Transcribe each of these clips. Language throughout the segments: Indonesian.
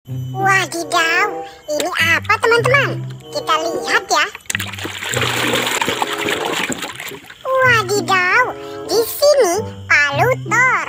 Wadidaw, ini apa teman-teman? Kita lihat ya. Wadidaw, di sini palu Thor.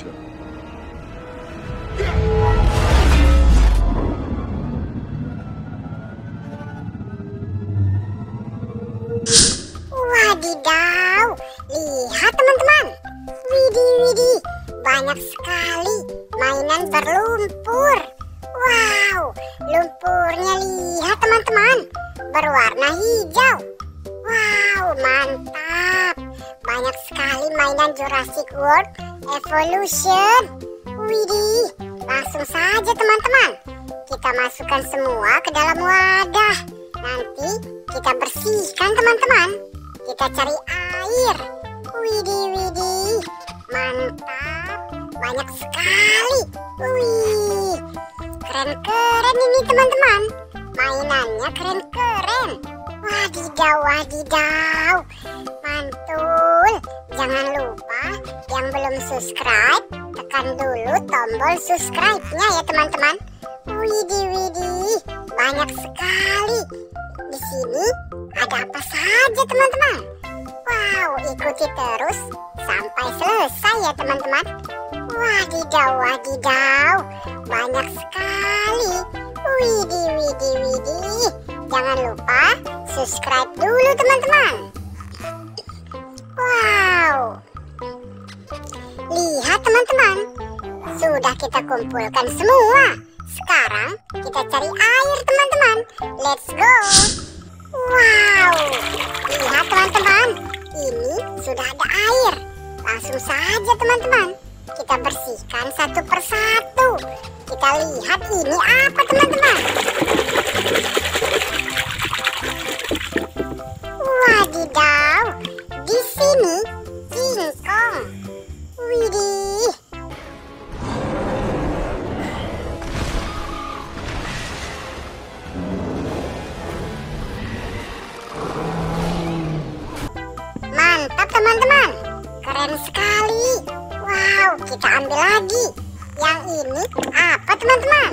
Wadidaw, lihat teman-teman. Widih, banyak sekali mainan berlumpur. Wow, lumpurnya lihat teman-teman, berwarna hijau. Wow, mantap. Banyak sekali mainan Jurassic World Evolution. Widih, langsung saja teman-teman. Kita masukkan semua ke dalam wadah. Nanti kita bersihkan teman-teman. Kita cari air. Widih, mantap. Banyak sekali. Wih, keren-keren ini teman-teman. Mainannya keren-keren. Wadidaw. Mantul. Jangan lupa yang belum subscribe, tekan dulu tombol subscribe-nya ya teman-teman. Widih, banyak sekali. Di sini ada apa saja teman-teman? Wow, ikuti terus sampai selesai ya teman-teman. Wadidaw, banyak sekali. Widih. Jangan lupa subscribe dulu teman-teman. Wow, lihat teman-teman, sudah kita kumpulkan semua. Sekarang kita cari air teman-teman. Let's go. Wow, lihat teman-teman, ini sudah ada air. Langsung saja teman-teman, kita bersihkan satu persatu. Kita lihat ini apa teman-teman. Wadidaw, di sini singkong. Widih. Mantap teman-teman, keren sekali. Wow, kita ambil lagi. Yang ini apa teman-teman?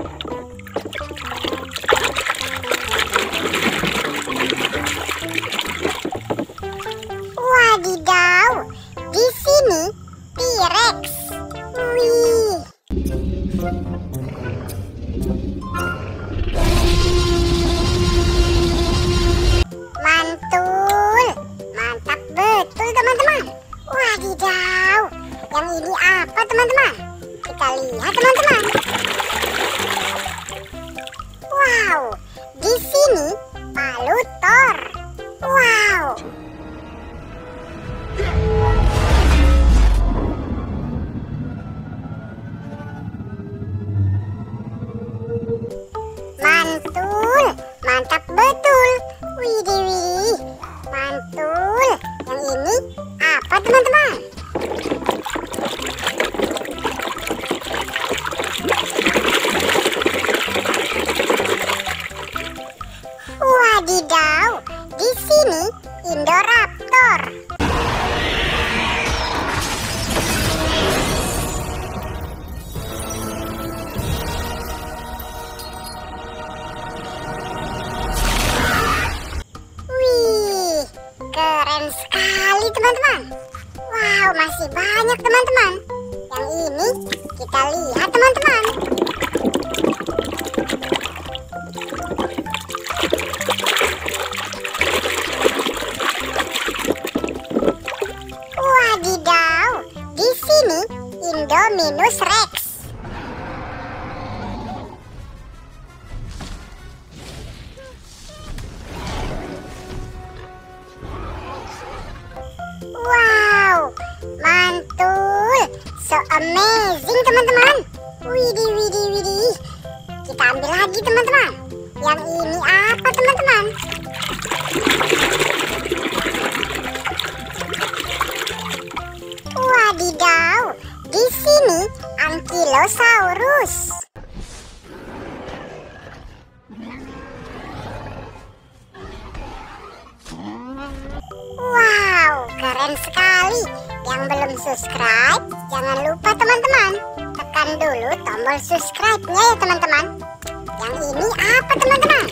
Wadidaw, di sini T-Rex. Wih. Mantul, mantap betul teman-teman. Wadidaw, yang ini apa teman-teman? Kita lihat teman-teman. Wow, di sini palu Thor. Wow. Mantul, mantap betul. Widih, mantul. Yang ini apa teman-teman? Wadidaw, di sini Indoraptor. Wih, keren sekali teman-teman. Wow, masih banyak teman-teman. Yang ini kita lihat teman-teman. Wadidaw, di sini Indominus Rex. Wow, mantul, so amazing teman-teman. Widih. Kita ambil lagi teman-teman. Yang ini apa teman-teman? Wadidaw, di sini Ankylosaurus. Wow, keren sekali. Yang belum subscribe, jangan lupa teman-teman, tekan dulu tombol subscribe-nya ya teman-teman. Yang ini apa teman-teman?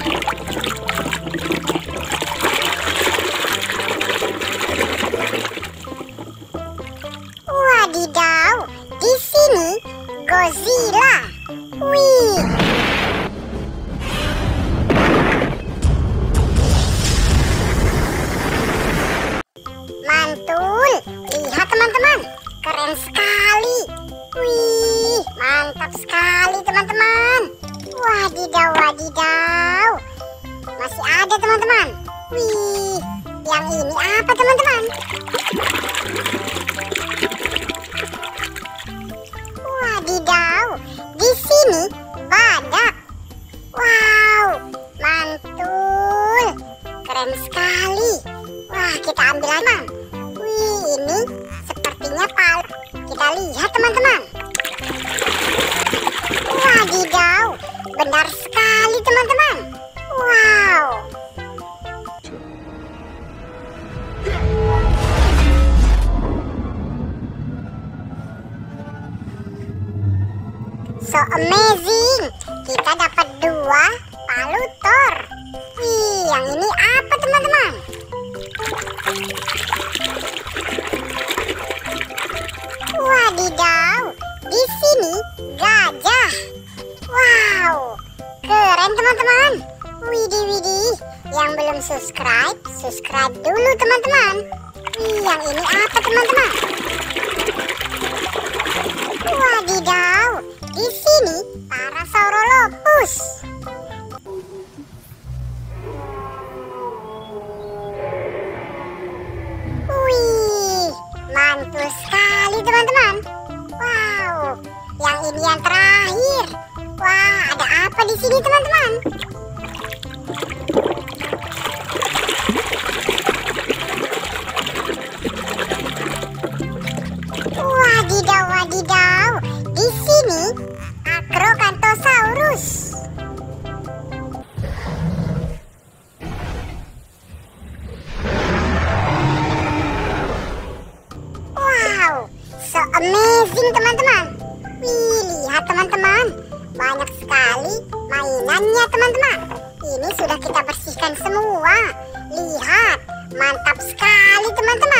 Wadidaw, di sini Godzilla. Wih. Mantul, lihat teman-teman, keren sekali. Wih, mantap sekali teman-teman. Wadidaw, wadidaw. Masih ada teman-teman. Wih, yang ini apa teman-teman? Wadidaw, di sini badak. Wow, mantul, keren sekali. Wah, kita ambil aja. Wih, ini sepertinya palu. Kita lihat teman-teman. Wadidaw, benar sekali teman-teman. Wow. So amazing, kita dapat 2 palu Thor. Wih, yang ini apa teman-teman? Wadidaw, di sini gajah. Wow, keren teman-teman. Widih, widih. Yang belum subscribe, subscribe dulu teman-teman. Wih, yang ini apa teman-teman? Wadidaw, di sini Parasaurolophus. Wih, mantul sekali teman-teman. Wow, yang ini yang terakhir. Wah, ada apa di sini teman-teman? Wadidaw, wadidaw. Di sini Acrocanthosaurus. Wow, so amazing teman-teman. Wih, lihat teman-teman, banyak sekali mainannya teman-teman. Ini sudah kita bersihkan semua. Lihat, mantap sekali teman-teman.